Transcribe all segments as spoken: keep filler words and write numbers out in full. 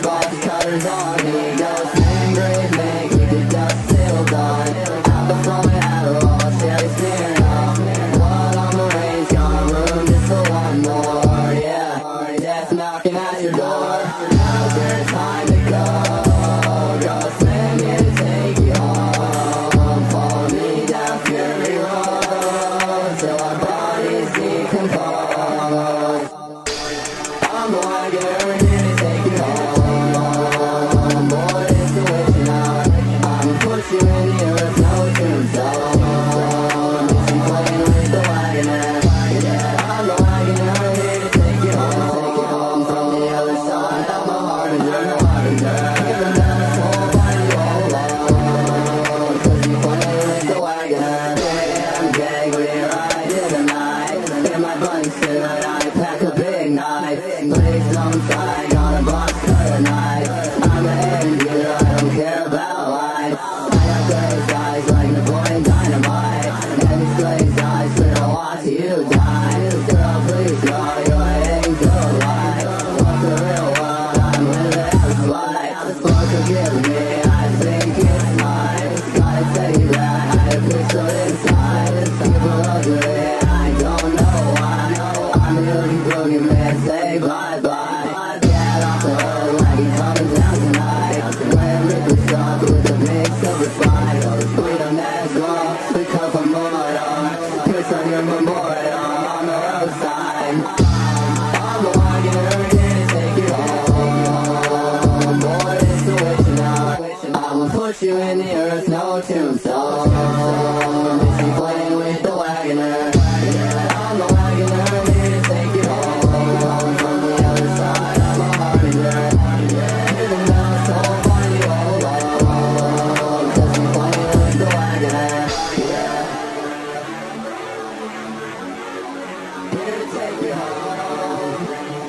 box cutters on me. Ghost name, grave make, we did dust till dawn. Out the phone with Adderall, Sherry sneering off. Blood on the range, gonna ruin just for one more. Yeah, death knocking at your door. Now's your time to go. Ghost name, here to take you home. Follow me down Fury Road till our bodies decompose. I'm the wagoner, here to take you home. Boy, it's the witching hour. I'ma push you in the earth, no tombstone. Just playing with the wagoner. Yeah, I'm the wagoner, here to take you home. From the other side of my harbinger, harbinger. Giving down this whole find you all alone. Cause you playing with the wagoner. Yeah, I'm gay, we're right in the night. In my bunny suit, I pack a big knife. Legs on side, got a box cutter knife. I'm the end user, I don't care about life. I got glazed eyes like Napoleon Dynamite. And these glazed eyes finna watch you die. Girl, please draw your heading to the light. Fuck the real world, I'm living out of life. Lord forgive me, I think it's mine. Gotta tell you that I had a pixel inside. People ugly, I don't know why. I'm the oogie boogie man, say bye bye. Get off the hood, wagon coming down tonight. Wearing Ripley stuff with a big silver spike. We don't ask long, we come from Mordor. Piss on your memorial on the roadside. I'm the wagoner, here to take you home. Boy, it's the witching hour. I'ma push you in the earth, no tombstone. Just be playing with the wagoner. Yeah, I'm the wagoner, here to take you home. From the other side, I'm a harbinger. Yeah, even though it's so find you all alone. Cause we playing with the wagoner. Yeah, here to take you home.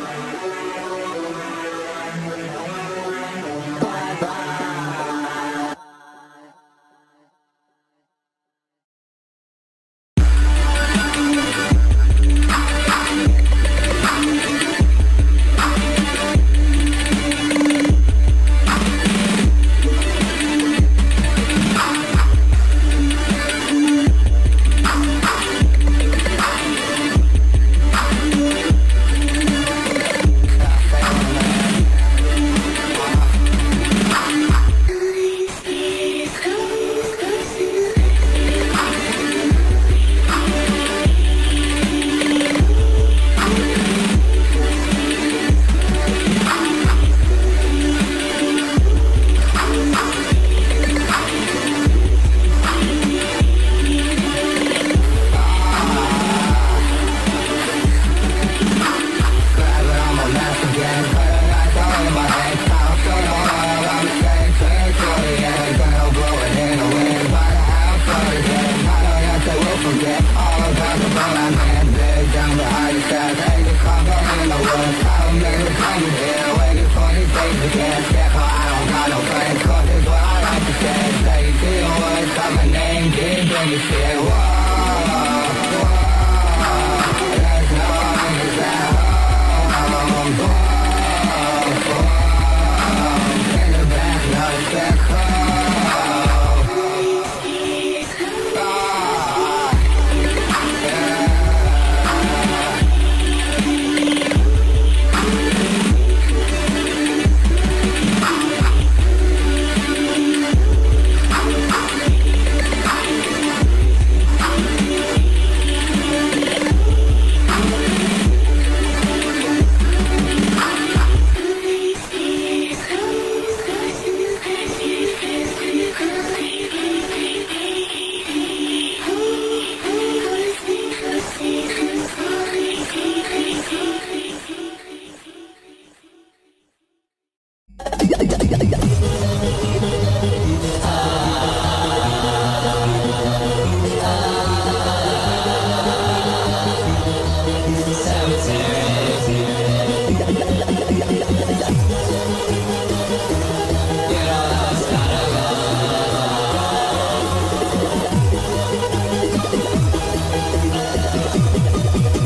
Bye bye.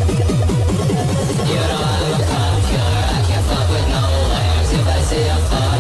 I can't fuck with no lambs. If I see a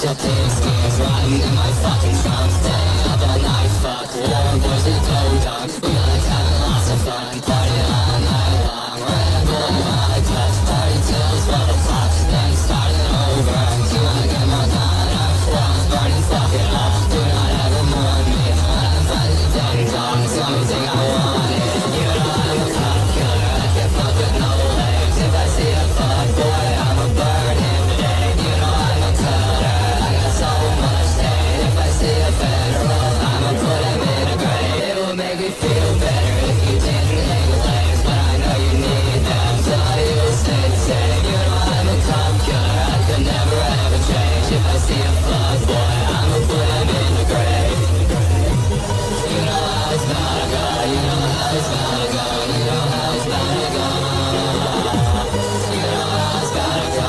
of pigskin riding in my fucking trunk. Staying up all night, fuck war boys and dough dogs. We like having lots of fun, party all night long. Red Bull in my cup, party till twelve o'clock. Then starting over. Do you wanna get more done? Well, I'm burning, fuck it up. Do not ever mourn me. When I'm fighting the ding dong, it's the only thing I want. You know I'm a cop killer, I can't fuck with no legs. If I see a fuck boy, I'ma burn him today. You know I'm a cutter, I got so much hate. If I see a federal, I'ma put him in a grave. It will make me feel better if you didn't hang legs, but I know you need them, so you'll stay the same. You know I'm a cop killer, I could never ever change. If I see a fuck boy, I'ma put him in the grave. You know how it's gotta go, you know how it's gotta go, you know how it's gotta go. You know how it's gotta go.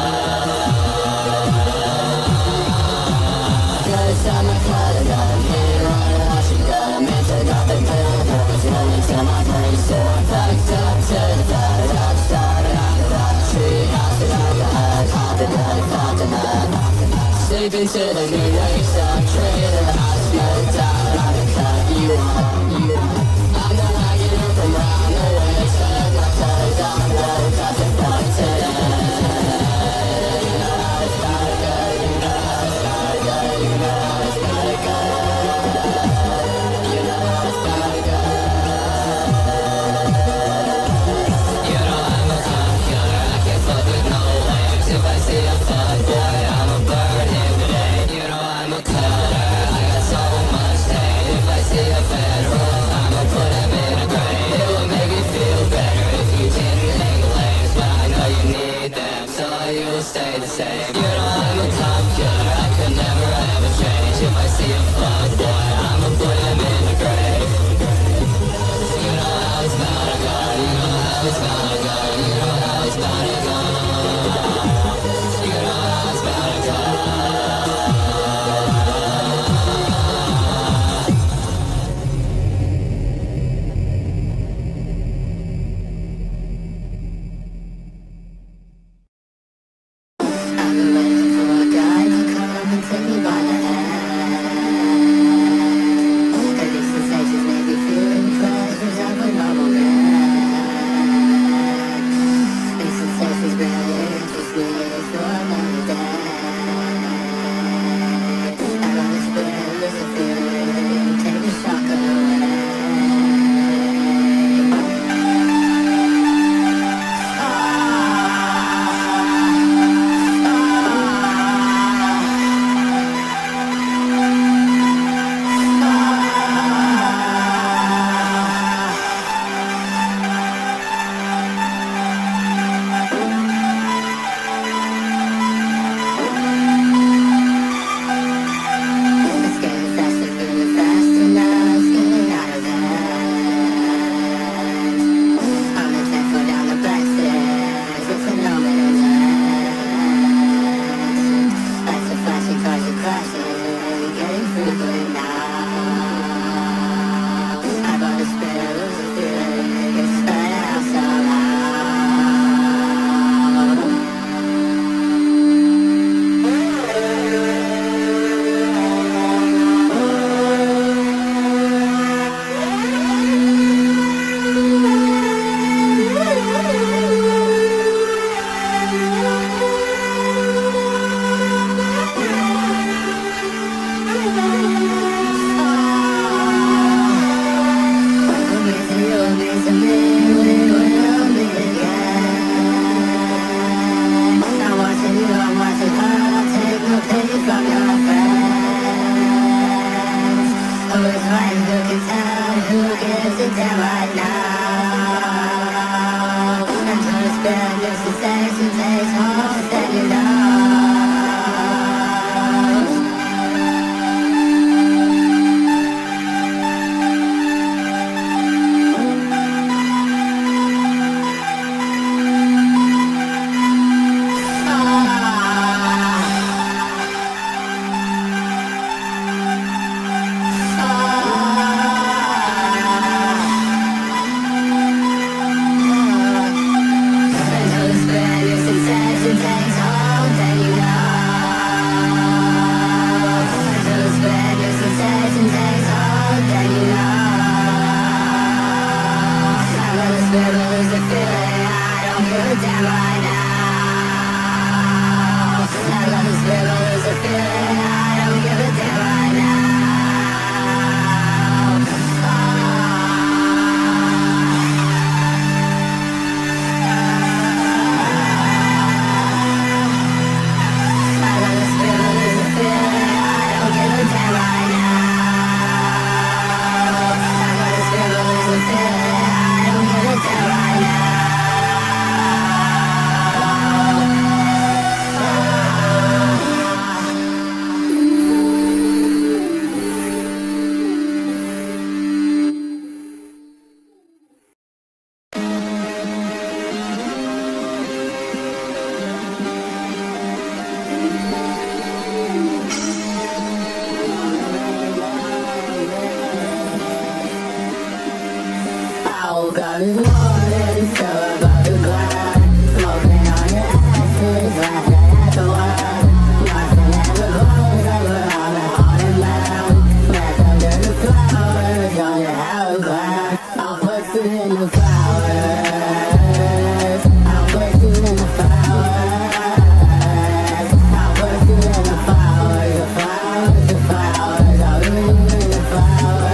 Cause I'm a cutter, got a mirror on it, I should got a mentor, got the billboards rolling till my brain's sore. Fucked up to the blood, I've started on the rock tree, house it out the hut, hop the blood, fuck the mud. Sleeping to the new waves, I'm trailer, I smoked out, I can cut you off. I'm the wagoner from round the way, stuck my toes on the road, got the fuck today. You know how it's gotta go, you know how it's gotta go, you know how it's gotta go. You know how it's gotta go. You know I'm a cop killer, I can't fuck with no legs. If I see a fuck boy, I'ma burn him today. You know I'm a cutter, I got so much hate. If I see a federal, I'ma put him in a grave. It will make me feel better if you didn't hang legs, but I know you need them, so you'll stay the same. You know I'm a cop killer, I could never ever change. If I see a fuck boy, I'ma put him in the grave. You know how it's gotta go, you know how it's gotta go, you know how it's gotta go. You know how it's gotta go. I've been waiting for a guy to come and take me by the hand. And these sensations make me feel impressed, resemble normal man. These sensations really interest me for another day. I run this spirit, lose the feeling, take the shock away. It's getting faster, getting faster now, it's getting out of hand. I'm the ten foot down the back stairs, it's a no minute land. Lights are flashing, cars are crashing, getting frequent now. I bought a spare, lose a feeling, it's spread out somehow. Today right now. I love this river, lose a feeling. I don't give a damn right now. God is morning, so about to glide. Smoking on your ashes, laughing at the world. Marching at the clothes over on the haunted mound. Back under the flowers on your hourglass. I'll put you in the flowers. I'll put you in the flowers. I'll put you in the flowers, the flowers, the flowers. I'll put you in the flowers.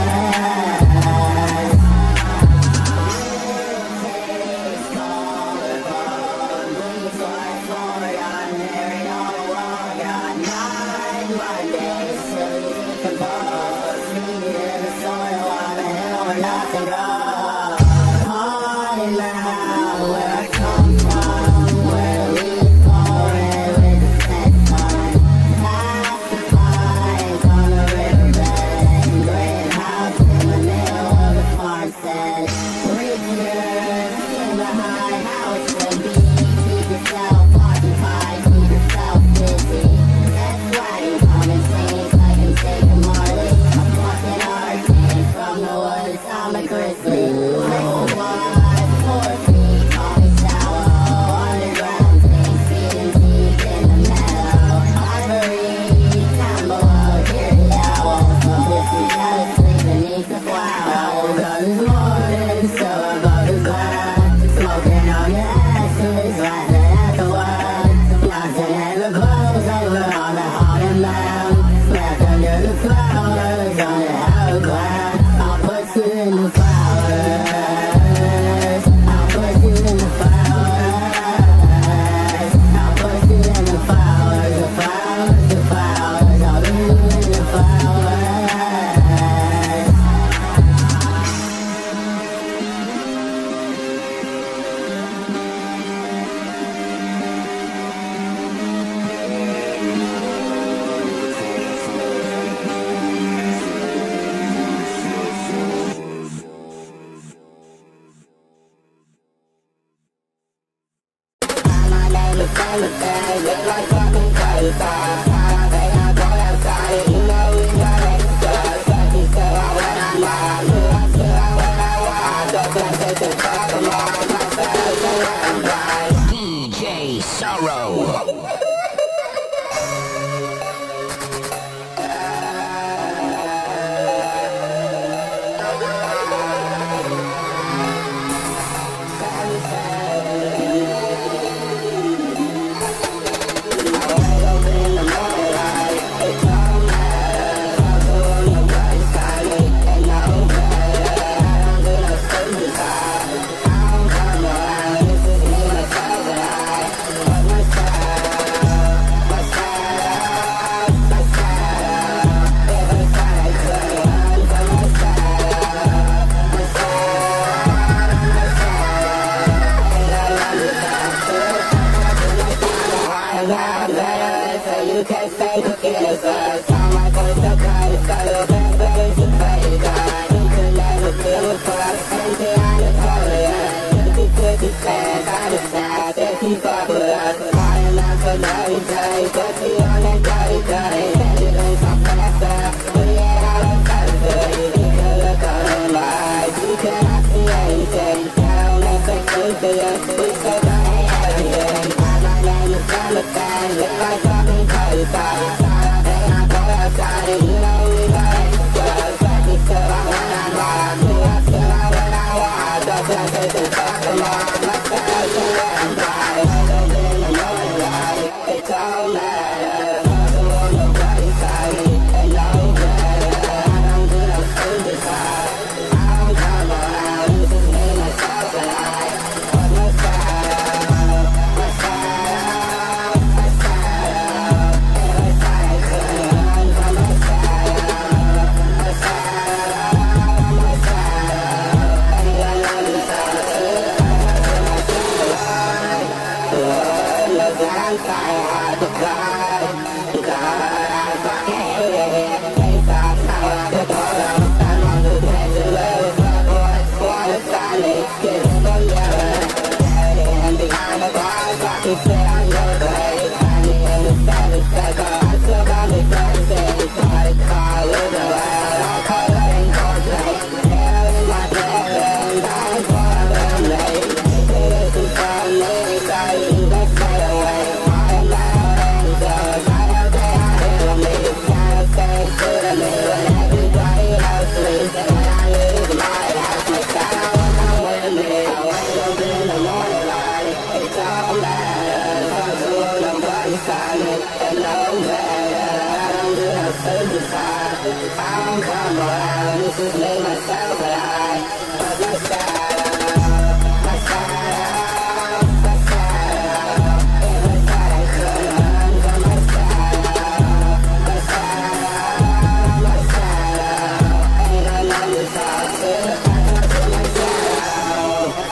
D J Sorrow. Come on, let's go, fire hard to climb. God, I fucking hate it. Take some time out to pull up. I'm on the bed to live with my boys. Wanna find me, get in the mirror. And behind the bars, fucking sit on your grave. Find me in the seventh circle. I took on me first day. Bought a car with a world. All colored and Coldplay. Hair in my bed and dying for a little late. This is for me, sorry, let's stay away. I am my own angels. I know they are hearing me. Gotta stay true to me when everybody else sleeps. And when I leave my house, my shadow will come with me. I wake up in the morning light. It don't matter. Cause nobody's got me. And no better. I don't do no suicide. I don't come around. This is me, myself, and I. But my shadow, my shadow, my shadow. If I thought I could run from my shadow, my shadow, my shadow. Ain't got nothing to talk to. I talk to my shadow.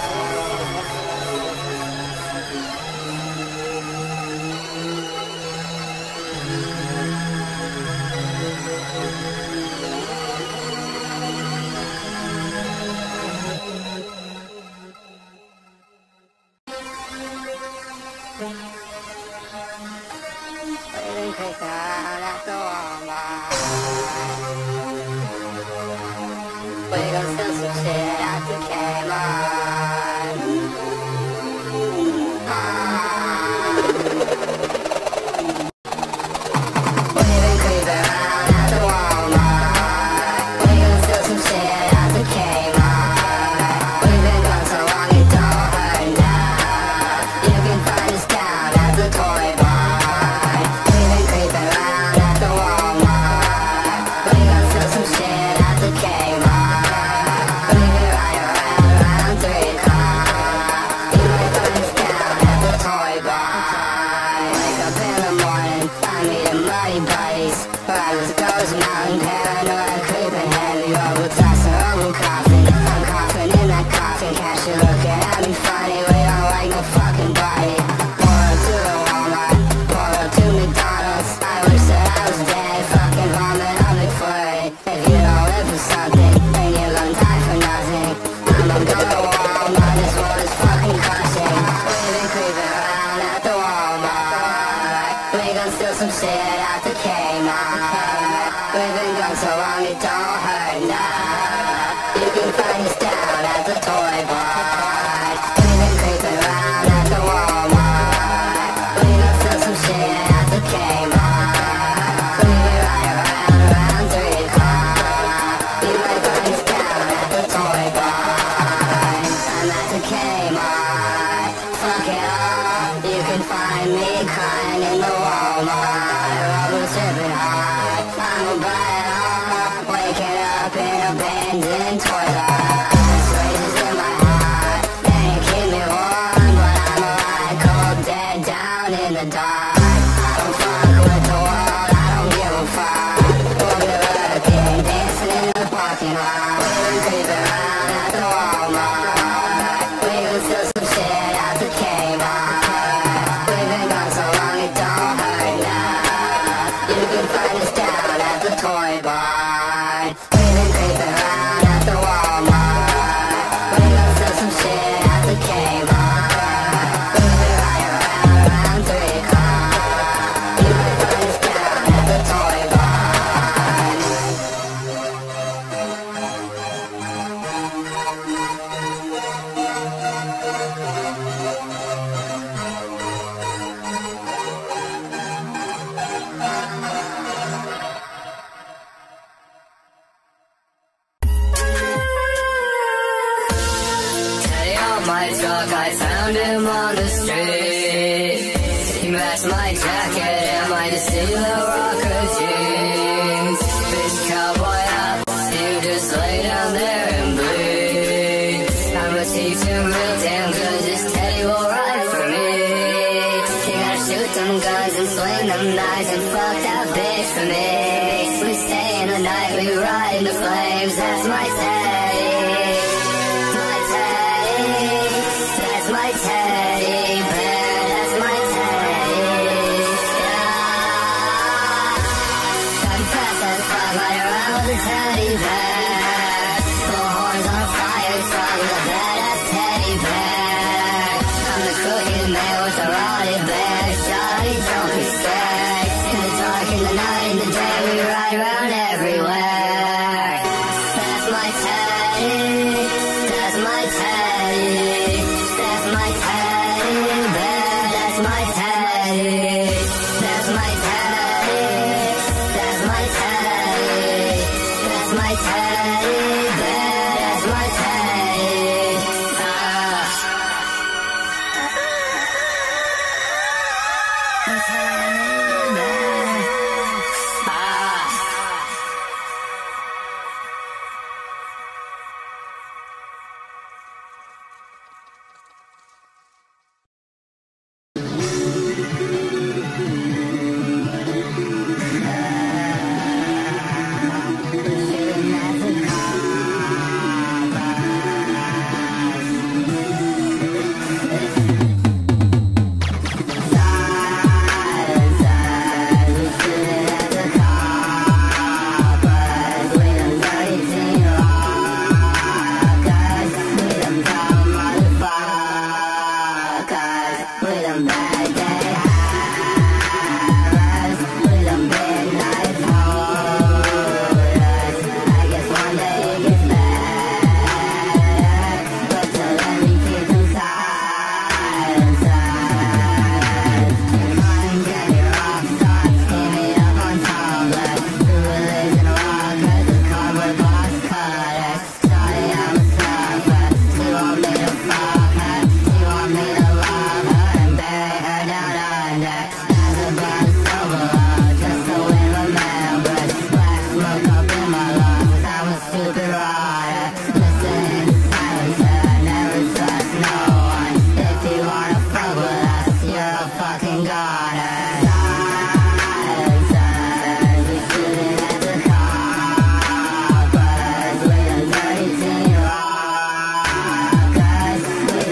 Waiting creeping around at the Walmart. We gon' steal some shit at the Kmart. Ah. Waiting creeping around at the Walmart. We gon' steal some shit at the Kmart. We've been gone so long it don't hurt now. You can find us down at the toy barn. We've been creeping around at the Walmart. We gon' steal some shit at the Kmart. We've been riding around around three o'clock. You might find us down at the toy barn. Wake up in the morning, find me the muddy buddies. Riders goes mountain, paranoid, creeping heavy. Over tossing, over coughing. I'm coughing in that coffin. Catch you looking at me funny. We don't like no fucking body. Pour up to the Walmart, pour up to McDonald's. I wish that I was dead, fucking vomit on McFlurry. If you don't live for something, then you're gonna die for nothing. I'ma go to Walmart, this world is fucking crushing. We've been creeping around at the Walmart. We gon' steal some shit at the Kmart. We've been gone so long it don't hurt now. You can find us down at the toy barn. We've been creeping around at the Walmart. We gon' steal some shit at the Kmart. We've been riding around around three o'clock. You might find us down at the toy barn. I'm at the Kmart. Fuck it all. You can find me crying in the Walmart. Rubber's dripping hard. I'ma buy it all. Waking up in abandoned toilet. Rages in my heart. They ain't keep me warm, but I'm alive, cold, dead, down in the dark. I don't fuck with the world. I don't give a fuck. We'll be looking, dancing in the parking lot. We've been creeping around at the Walmart. We gon' steal some shit at the Kmart. We've been gone so long it don't hurt now. You can find us down at the toy barn. We've been creeping around at the Walmart. We gon' steal some shit at the Kmart. We've been riding around around three o'clock. You might find us down at the toy barn. Teddy on my truck, I found him on the street. He matched my jacket and my Decilo rocker jeans. Bitch, cowboy up, you just lay down there and bleed. I'ma teach him real damn good, this Teddy will ride for me. He gotta shoot them guns and swing them knives and fuck that bitch for me. We stay in the night, we ride in the flames, that's my Teddy. My Teddy, that's my Teddy bear, that's my Teddy.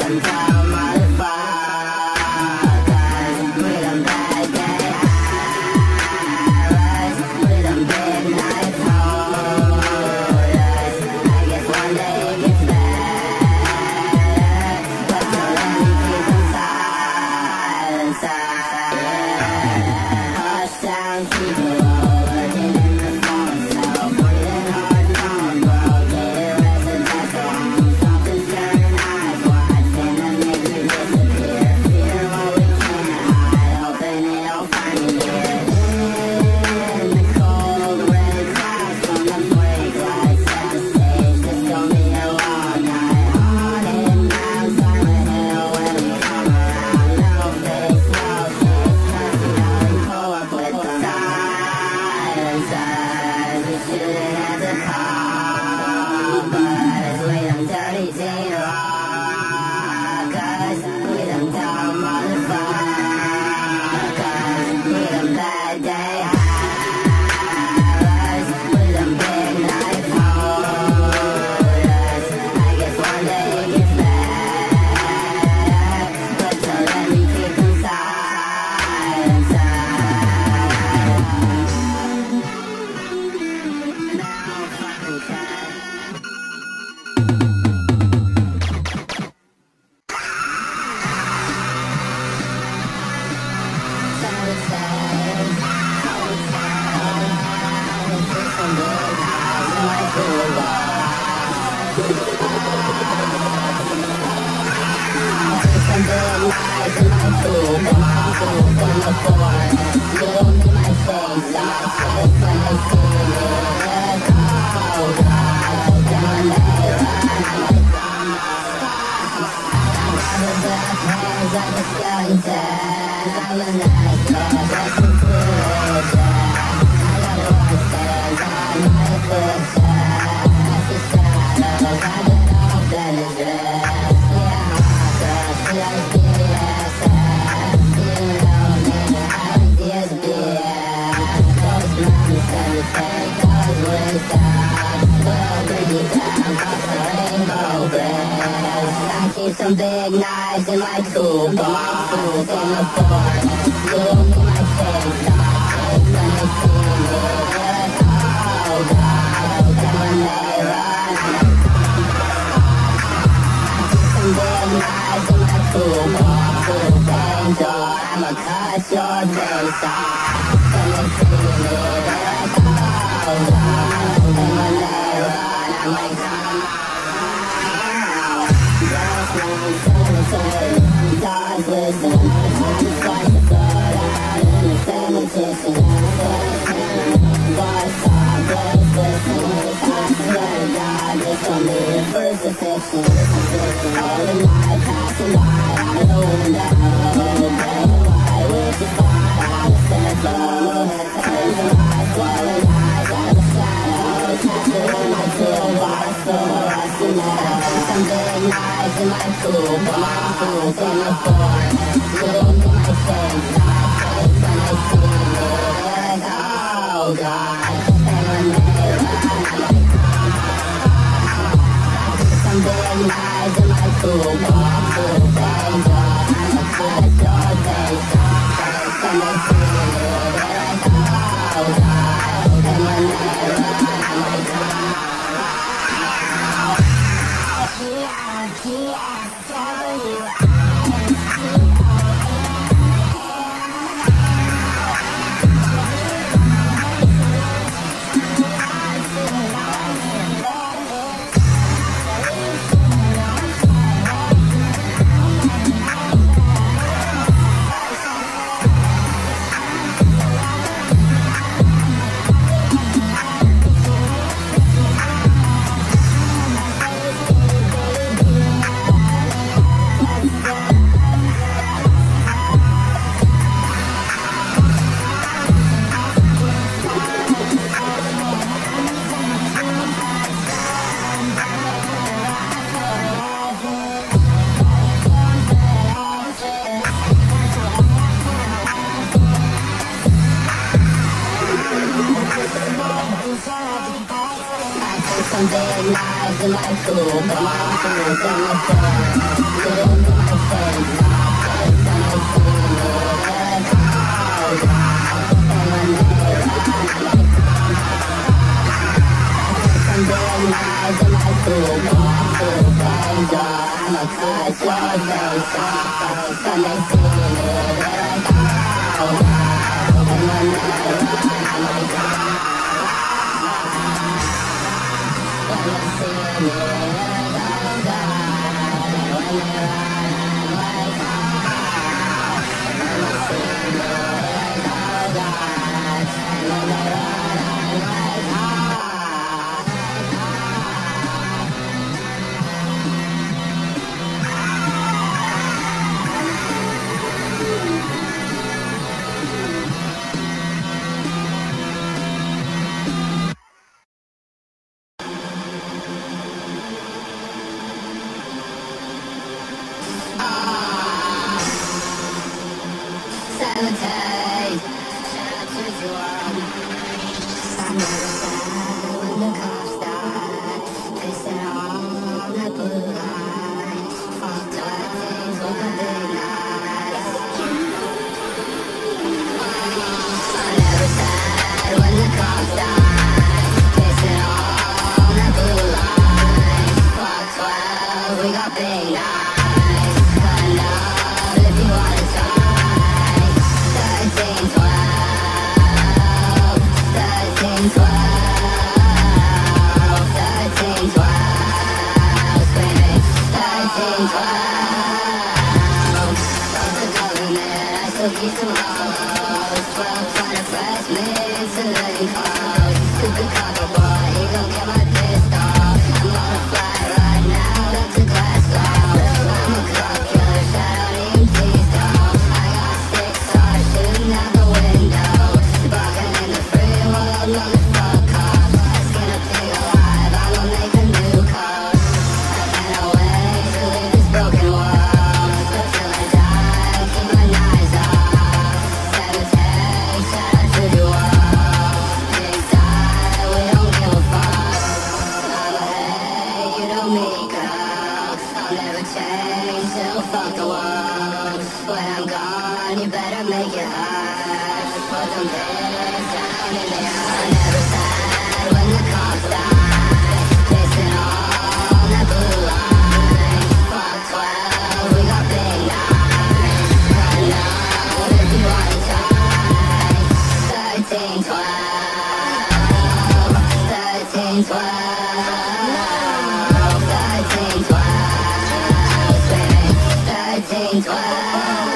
Some big knives in my toolbox, in the fork. Look in my face, my face when they see me. Oh God, then when they run, some big knives in my toolbox, little things, or I'ma cut your face off. When they see me, they're like, oh God, then when they run, I'm like, oh. God's wisdom, fight the blood out in the sanitation. God saw, grace, listen. I swear to God, this gon' be the crucifixion. All the night passing by out the window. Gray white with the fire out the centerfold. Crazy lights, swallowing eyes out of the shadows. Captured in my toolbox, so rusty metal. Some big knives in my toolbox, tools in the fork. Look in my face, my face when they see me. They're like, oh God, and when they run, I'm like, some big knives in my toolbox, little things, oh, I'ma cut your face off. When they see me, they're like, oh God, and when they run, I'm like, oh. Some big knives in my toolbox, tools in the fork. touch your face, when they see me, they're like, oh God. And when they run, I'm like, ah. When they see me, they're like, oh God. And when they run, I'm like, ah. When they see me, they're like, oh God. And when they run, I'm like, ah. Sabotage. Shout out to the world. I never said when the cops died. They said on that blue line. Fuck twelve things with a big knife. I never said when the cops died. They said on that blue line. Fuck twelve, we got big knives. Cut up if you wanna try. Thirteen, twelve, thirteen, twelve, thirteen, twelve, screaming, thirteen, twelve. Fuck the government, I still keep some hoes. twelve, trying to press me into living clothes. Stupid cover boy, he gon' get my pistol. I'm on a flight right now, up to Glasgow. I'm a cop killer, shot out E M Ts though. I got six stars shooting out the window. Barking in the free world, motherfuck off. Skin a pig alive, I'ma make a new code. I cannot wait to leave this broken world. But till I die, keep my knives off. Sabotage, shout out to the world. Big die, we don't give a fuck. I'm a hey, you know me, girl. I'll never change, still fuck the world. When I'm gone, you better make it hurt. Put them pigs down in the air. I never said when the cops died. Pissing on that blue line. Fuck twelve, we got big knives. Cut up if you wanna try. Thirteen, twelve, thirteen, twelve, thirteen, twelve, screaming, thirteen, twelve.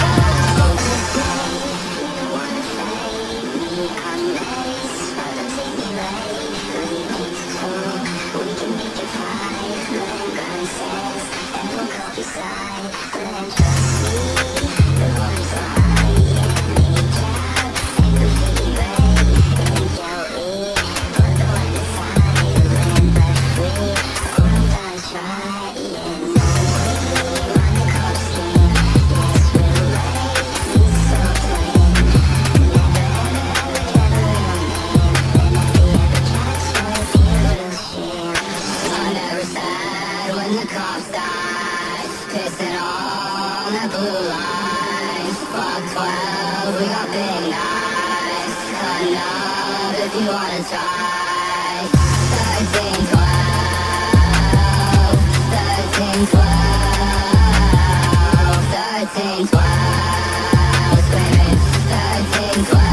I never said when the cops died. Pissing on that blue line. Fuck twelve, we got big knives. Cut up if you wanna try. Thirteen, twelve, thirteen, twelve, thirteen, twelve, screaming, thirteen, twelve.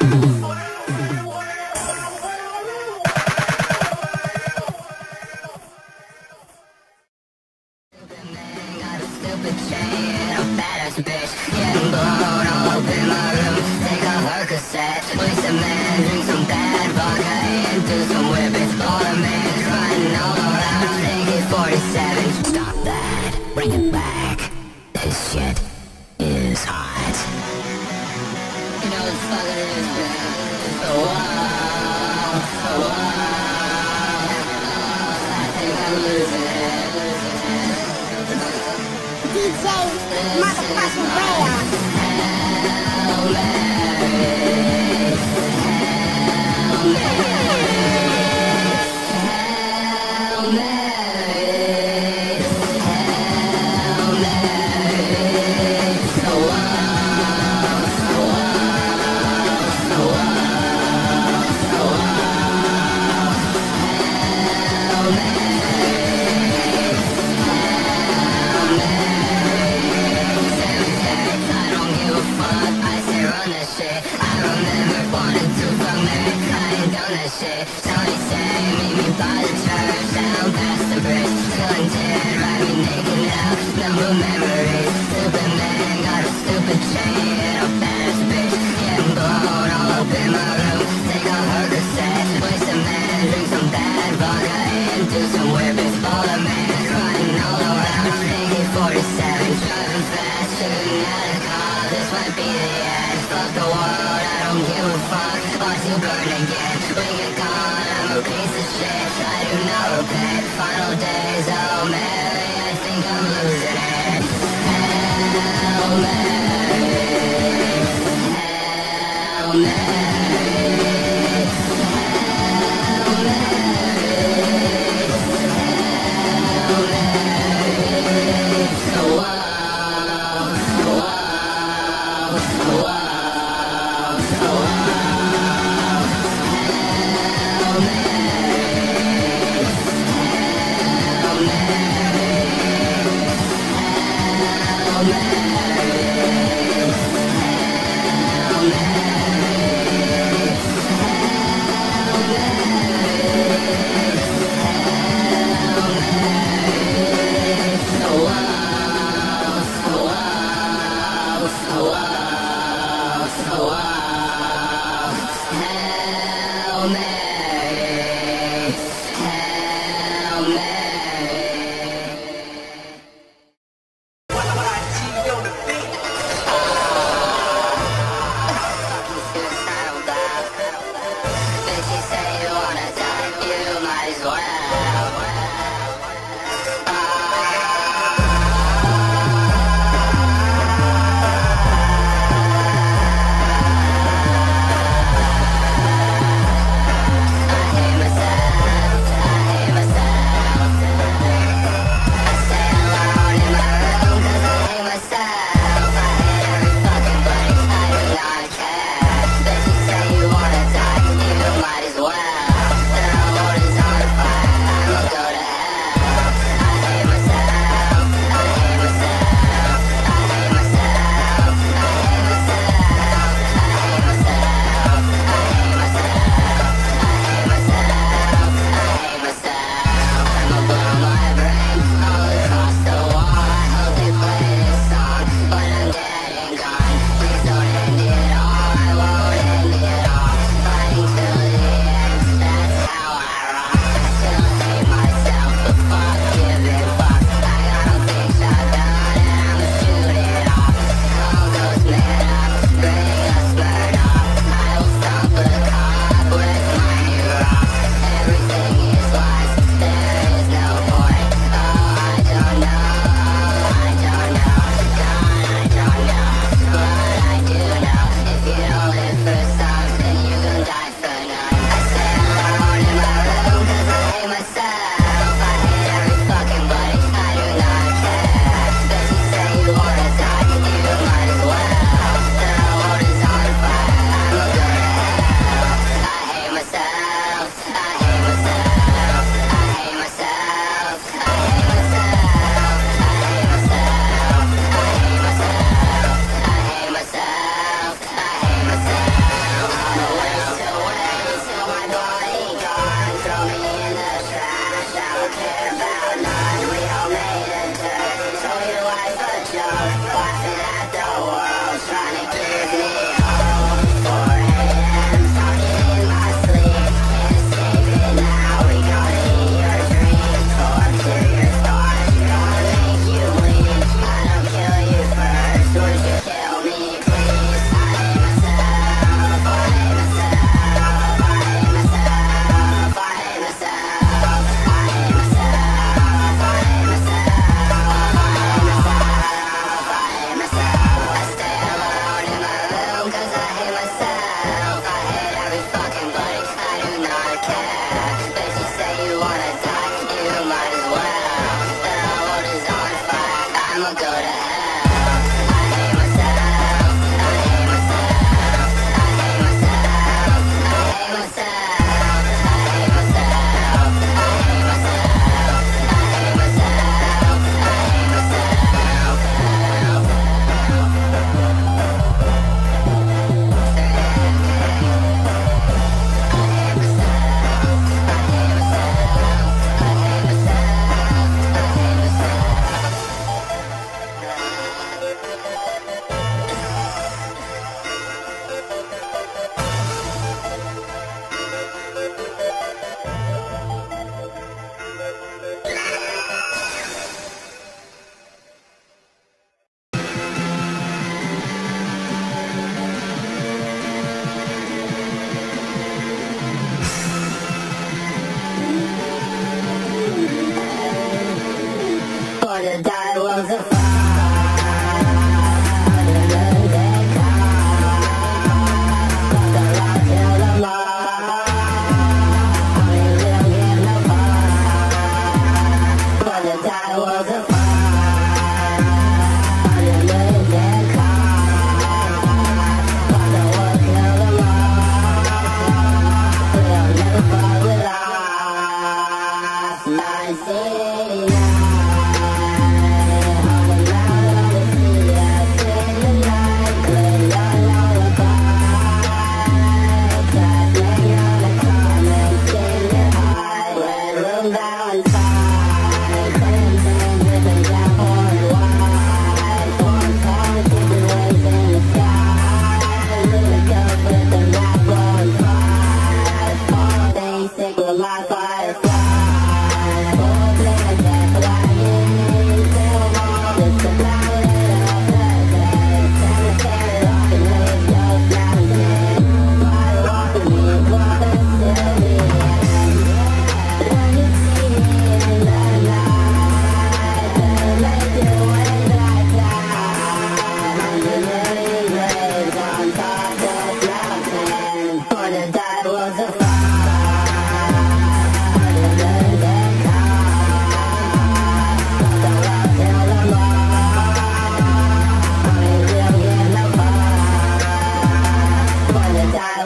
Hell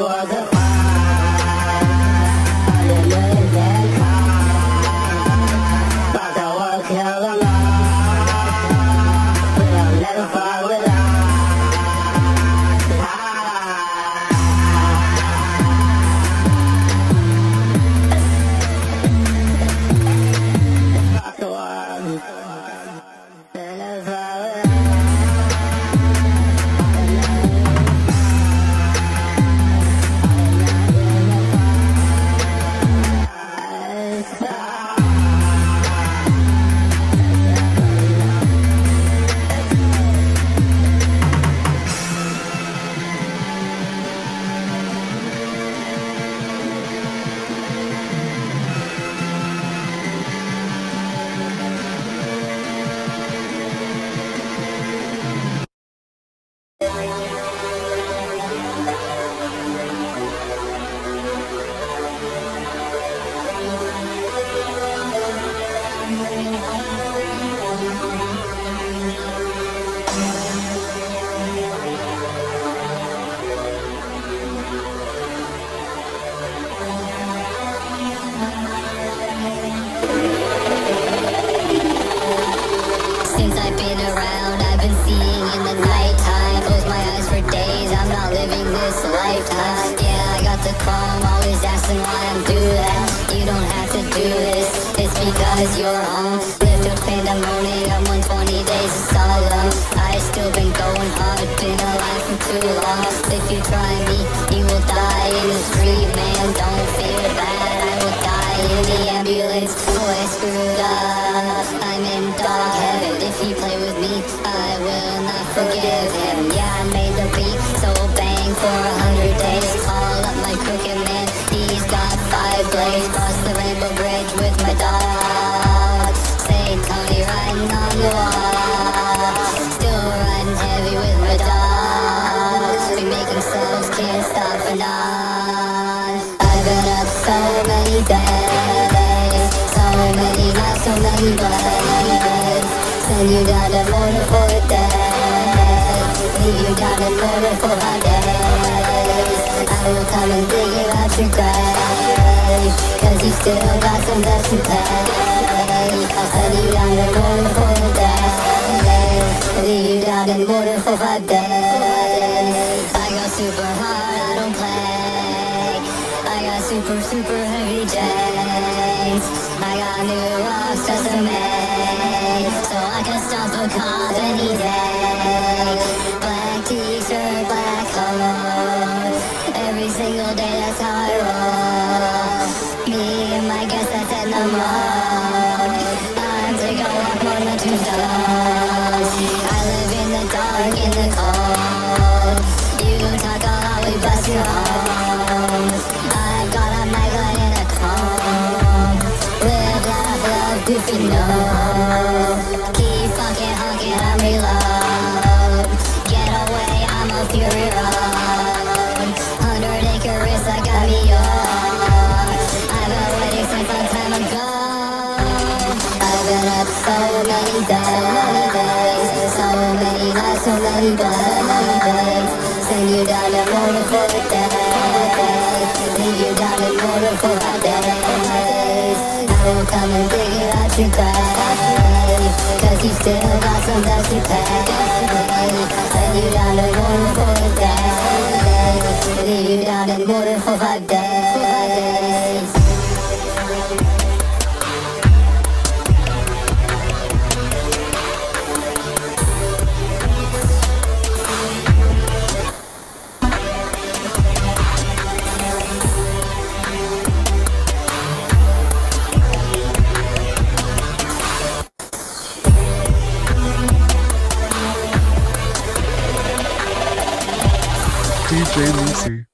was a five million dead cops, but the world killed them all. We'll never fight without. Since I've been around, I've been seeing in the nighttime. Close my eyes for days, I'm not living this lifetime. Yeah, I got the chrome, always asking why I'm doing that. You don't have to do this, it's because you're home. Lived a pandemonium, one hundred twenty days of solemn. I still been going hard, been alive for too long. If you try me, you will die in the street, man. Don't feel bad, I will die in the ambulance. Oh, I screwed up, I'm in dog heaven. If you play with me, I will not forgive him. Yeah, I made the beat, so bang for a hundred days. Call up my crooked man, he's got five blades. Cross the rainbow bridge with my dog. Say Tony riding on the wall. Still riding heavy with my dog. We making songs, can't stop for none. I've been up so many days, so many nights, so many blades. Send you down to mortar for a day, leave you down in mortar for five days. I will come and dig you out your grave, cause you still got some debts to pay. I'll send you down to mortar for a day, leave you down in mortar for five days. I got super hard, I don't play. I got super, super heavy chains. I got new rocks just to make, so I can stomp a cop any day. Black t-shirt, black coat, every single day that's how I roll. Me and my guess that's in the mode. I'm taking a walk on the tombstones. I live in the dark, in the cold. You talk a lot, we bust your homes. I've got a magnet and a comb. Live, laugh, love, goofy, no. Keep fucking honking, I'm reload. Get away, I'm a fury road. Hundred acre wrist, I got me on. I've been waiting since a time ago. I've been up so many days, so many nights, so many days. Send you down to mortar for a day, leave you down in mortar for five days. I will come and dig you out your grave, cause you still got some debts to pay. Send you down to mortar for a day, leave you down in mortar for five days. D J Lucy.